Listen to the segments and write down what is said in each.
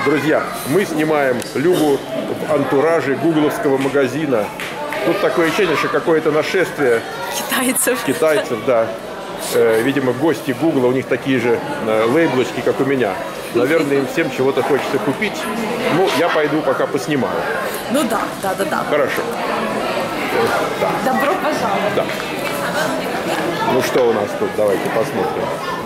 Друзья, мы снимаем Любу в антураже гугловского магазина. Тут такое ощущение, что какое-то нашествие китайцев, да. Видимо, гости Гугла, у них такие же лейблочки, как у меня. Наверное, им всем чего-то хочется купить. Ну, я пойду пока поснимаю. Ну да. Хорошо. Да. Добро пожаловать. Да. Ну что у нас тут? Давайте посмотрим.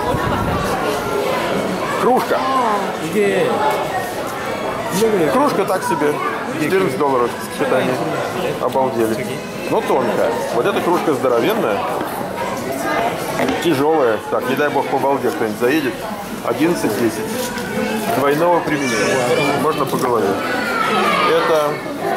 Кружка. Кружка так себе. $14. Что-то они обалдели. Но тонкая. Вот эта кружка здоровенная. Тяжелая. Так, не дай бог по балде кто-нибудь заедет. 11-10. Двойного применения. Можно по голове. Это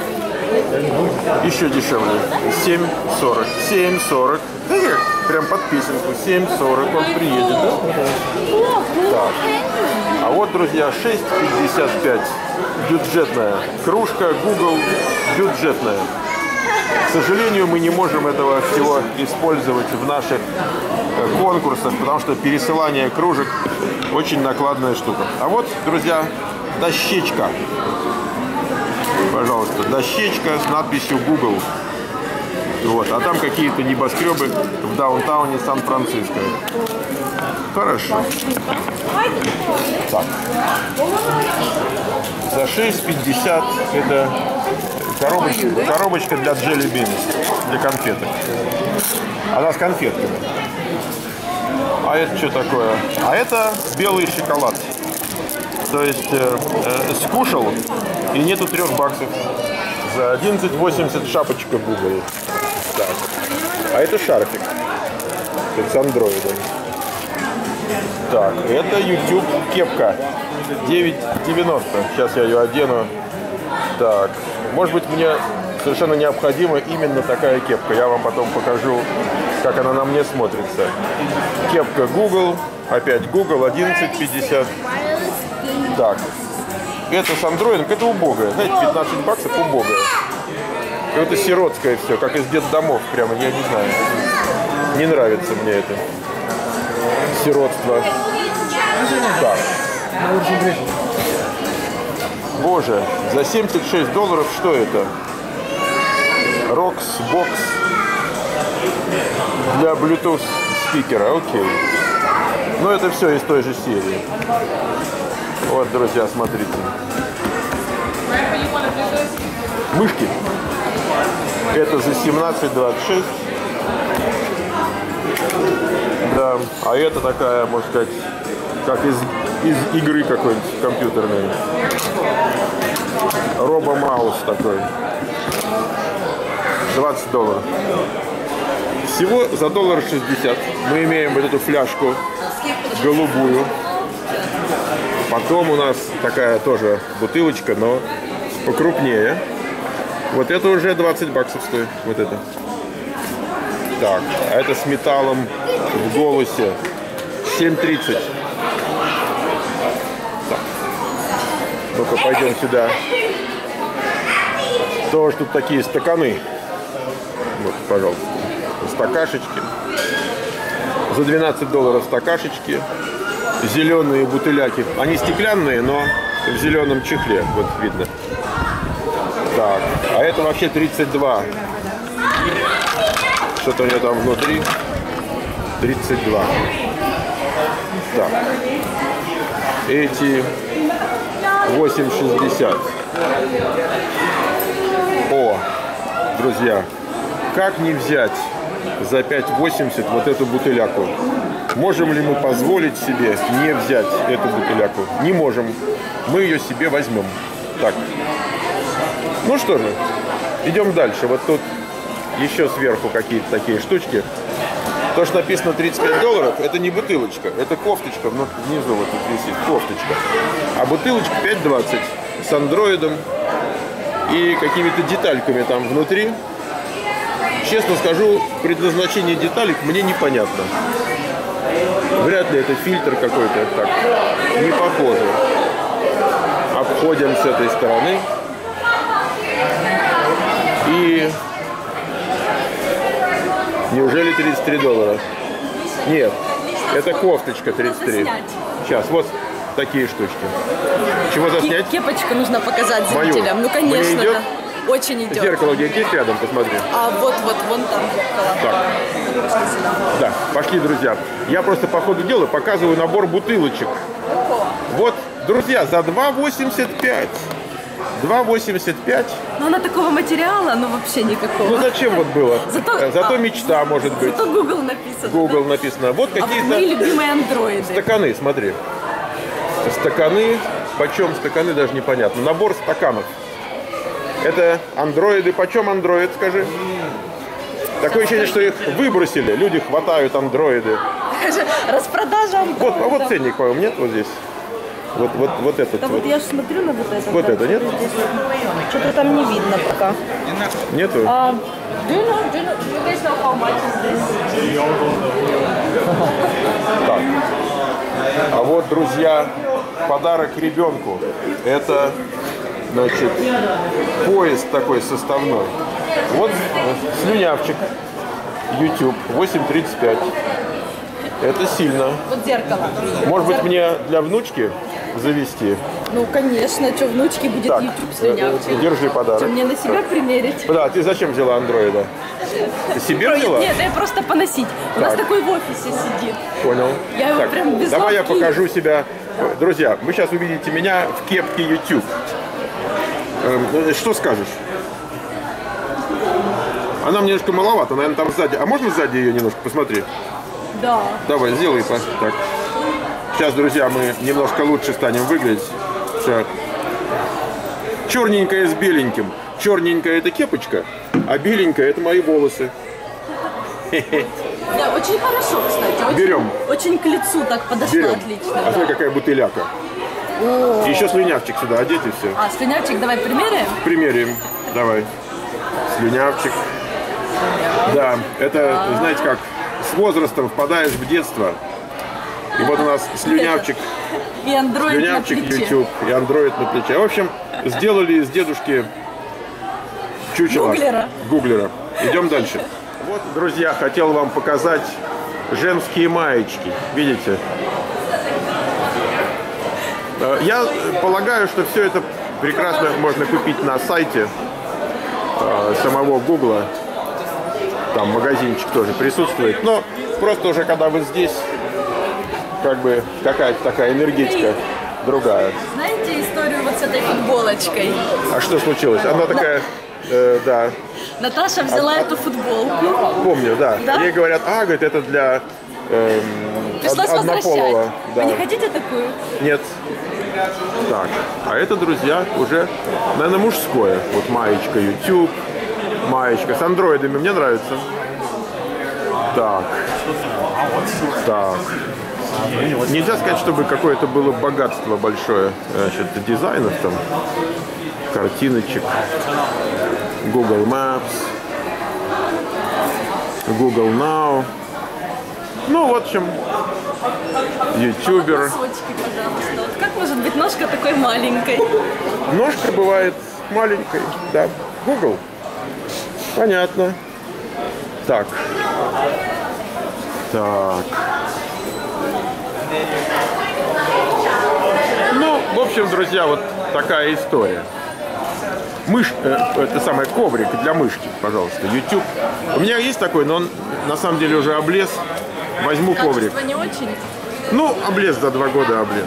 еще дешевле. 7,40. 7,40. Прям под песенку. 7,40. Он приедет. Да? Так. А вот, друзья, 6,55. Бюджетная кружка. Google бюджетная. К сожалению, мы не можем этого всего использовать в наших конкурсах, потому что пересылание кружек очень накладная штука. А вот, друзья, дощечка. Пожалуйста, дощечка с надписью Google. Вот. А там какие-то небоскребы в даунтауне Сан-Франциско. Хорошо. Так. За 6,50 это коробочка для Jelly Beans, для конфеток. Она с конфетками. А это что такое? А это белый шоколад. То есть скушал, и нету $3. За 11,80 шапочка в Google. Так. А это шарфик. Это с андроидом. Так, это YouTube кепка. 9,90. Сейчас я ее одену. Так. Может быть, мне совершенно необходима именно такая кепка. Я вам потом покажу, как она на мне смотрится. Кепка Google. Опять Google, 11,50. Так. Это с андроидом, это убогое. Знаете, $15 убогое. Это сиротское все, как из детдомов. Прямо, я не знаю. Не нравится мне это. Сиротство. Так. Боже, за $76 что это? Rox Box для Bluetooth спикера, окей. Но это все из той же серии. Вот, друзья, смотрите. Мышки. Это за 17,26. Да, а это такая, можно сказать, как из игры какой-нибудь компьютерной. Робо-маус такой. $20. Всего за $1.60 мы имеем вот эту фляжку голубую. Потом у нас такая тоже бутылочка, но покрупнее. Вот это уже $20 стоит. Вот это. Так, а это с металлом в голосе. 7,30. Так. Ну-ка, пойдем сюда. Тоже тут такие стаканы. Вот, пожалуйста. Стакашечки. За $12 стакашечки. Зеленые бутыляки. Они стеклянные, но в зеленом чехле. Вот видно. Так. А это вообще 32. Что-то у нее там внутри. 32. Так. Эти 8,60. О, друзья, как не взять за 5,80 вот эту бутыляку? Можем ли мы позволить себе не взять эту бутыляку? Не можем. Мы ее себе возьмем. Так. Ну что же, идем дальше. Вот тут еще сверху какие-то такие штучки. То, что написано $35, это не бутылочка, это кофточка. Внизу вот тут висит кофточка. А бутылочка 5,20 с андроидом и какими-то детальками там внутри. Честно скажу, предназначение деталек мне непонятно. Вряд ли это фильтр какой-то. Так, не похоже. Обходим с этой стороны. И неужели $33? Нет, это кофточка 33. Сейчас, вот такие штучки. Чего заснять? Кепочку нужно показать Мою? зрителям. Ну, конечно, Мне идет? да. Очень идет. Зеркало где есть рядом, посмотри. А вот вон там зеркало. Так. Да, пошли, друзья. Я просто по ходу дела показываю набор бутылочек. Вот, друзья, за 2,85. 2,85. Но она такого материала, ну вообще никакого. Ну зачем вот было? Зато а, мечта может быть. Зато Google написано. Google написано. Вот А вот мои какие-то любимые андроиды. стаканы, смотри. Стаканы. Почем стаканы, даже непонятно. Набор стаканов. Это андроиды. Почем андроид, скажи? Такое ощущение, что их выбросили. Люди хватают андроиды. Распродажа андроидов. Вот ценник, по-моему, нет вот здесь? Вот этот. Да вот я же смотрю на вот это. Вот это, нет? Что-то там не видно пока. Нету? Do you guys know how much is this? Так. А вот, друзья, подарок ребенку. Это, значит, поезд такой составной. Вот слюнявчик. YouTube 8.35. Это сильно. Вот зеркало. Может быть, мне для внучки завести? Ну, конечно, что внучке будет Так, YouTube слюнявчик. держи подарок. Что, мне на себя примерить? Да, ты зачем взяла андроида? Ты себе взяла? Нет, я просто поносить. У нас такой в офисе сидит. Понял. Я его прям без давай я лапки. покажу себя. Друзья, вы сейчас увидите меня в кепке YouTube. Что скажешь? Она мне немножко маловато, наверное, там сзади. А можно сзади ее немножко? Посмотри. Да. Давай, сделай так. Сейчас, друзья, мы немножко лучше станем выглядеть. Все. Черненькая с беленьким. Черненькая это кепочка, а беленькая это мои волосы. Да, очень хорошо, кстати. Очень, Берем. Очень к лицу так подошло Берем. отлично. А смотри, какая бутыляка. О. И еще слюнявчик сюда одеть и все. А, слюнявчик, давай примеряем? Примерим. Давай. Слюнявчик. Да, это, знаете как, с возрастом впадаешь в детство. И вот у нас слюнявчик. И андроид Слюнявчик на плече. YouTube и андроид на плече. В общем, сделали из дедушки чучело. Гуглера. Идем дальше. Вот, друзья, хотел вам показать женские маечки. Видите? Я полагаю, что все это прекрасно можно купить на сайте самого Гугла. Там магазинчик тоже присутствует. Но просто уже когда вы здесь, как бы какая-то такая энергетика другая. Знаете историю вот с этой футболочкой? А что случилось? Она такая, да. Наташа взяла эту футболку. Помню, да. Да? Ей говорят, говорит, это для Пришлось однополого. возвращать. Да. Вы не хотите такую? Нет. Так, а это, друзья, уже, наверное, мужское. Вот маечка YouTube, маечка с андроидами. Мне нравится. Так. Так. Нельзя сказать, чтобы какое-то было богатство большое. Значит, дизайнов там, картиночек, Google Maps, Google Now. Ну, в общем, ютубер. Носочки, пожалуйста. Вот как может быть ножка такой маленькой? Ножка бывает маленькой, да. Google. Понятно. Так. Так. Ну, в общем, друзья, вот такая история. Это самый коврик для мышки, пожалуйста, YouTube. У меня есть такой, но он на самом деле уже облез. Возьму коврик. Качество не очень. Ну, облез за 2 года, облез.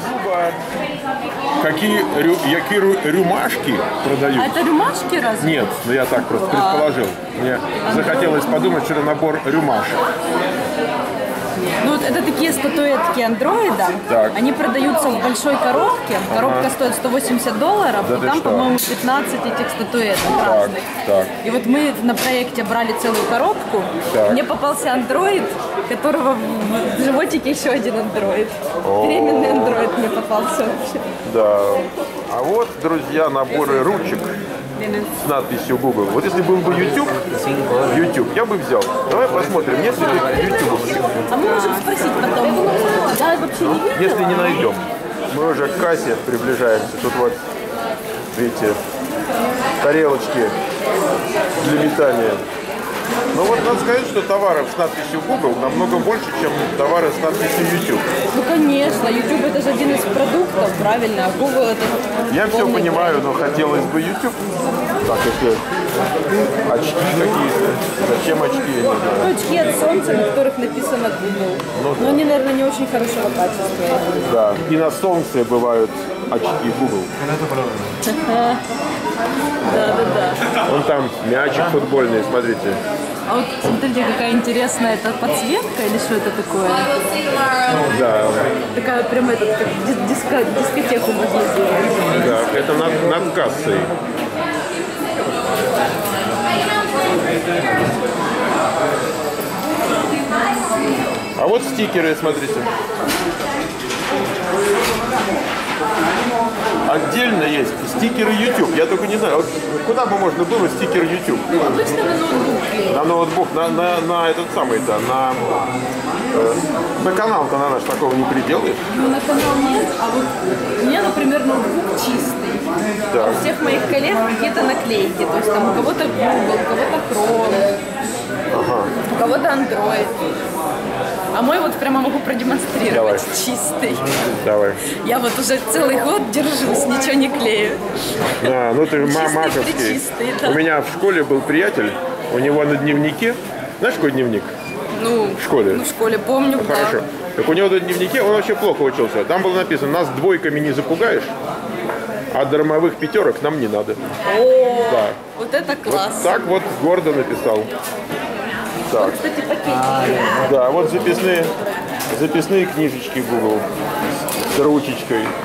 Какие рюмашки продают? А это рюмашки разве? Нет, но я так просто предположил. Мне захотелось подумать, что это набор рюмашек. Ну вот это такие статуэтки андроида. Так. Они продаются в большой коробке. Коробка стоит $180, Да и ты там, что? по-моему, 15 этих статуэток разных. Так. И вот мы на проекте брали целую коробку. Так. Мне попался андроид, которого в животике еще один андроид. Беременный андроид мне попался вообще. Да. А вот, друзья, наборы ручек с надписью Google. Вот если был бы YouTube, я бы взял. Давай посмотрим, нет ли YouTube. А мы можем спросить потом. Да, вообще не видела. Если не найдем. Мы уже к кассе приближаемся. Тут вот, видите, тарелочки для метания. Ну вот надо сказать, что товаров с надписью Google намного больше, чем товары с надписью YouTube. Ну, конечно, YouTube это же один из продуктов, правильно, а Google это... Я все понимаю, но хотелось бы YouTube. Так, если очки какие-то. Зачем очки, я не знаю. Ну, очки от солнца, на которых написано Google. Ну, но они, наверное, не очень хорошего качества. Да, и на солнце бывают очки Google. Да. Вон там мячик футбольный, смотрите. А вот смотрите, какая интересная это подсветка или что это такое? Да, Такая прям этот, как дискотеку можно сделать. да, это над кассой. А вот стикеры, смотрите. Отдельно есть стикеры YouTube. Я только не знаю, вот куда бы можно было стикер YouTube? Обычно на ноутбуке. На ноутбук, на этот самый-то, на канал-то на наш такого не приделаешь. Ну, на канал нет, а вот у меня, например, ноутбук чистый. Да. У всех моих коллег какие-то наклейки. То есть там у кого-то Google, у кого-то Chrome, у кого-то Android. А мой вот прямо могу продемонстрировать. Давай. Чистый. Давай. Я вот уже целый год держусь, ничего не клею. А, ну ты Чистый, маковский. пречистый, да. У меня в школе был приятель, у него на дневнике, знаешь, какой дневник? Ну, В школе? Ну, в школе помню, да. Хорошо. Так у него на дневнике, он вообще плохо учился. Там было написано: нас двойками не запугаешь, а дармовых пятерок нам не надо. О, Да. вот это класс. Так вот гордо написал. Так. Кстати, пакетики. Да, вот записные книжечки Google с ручечкой.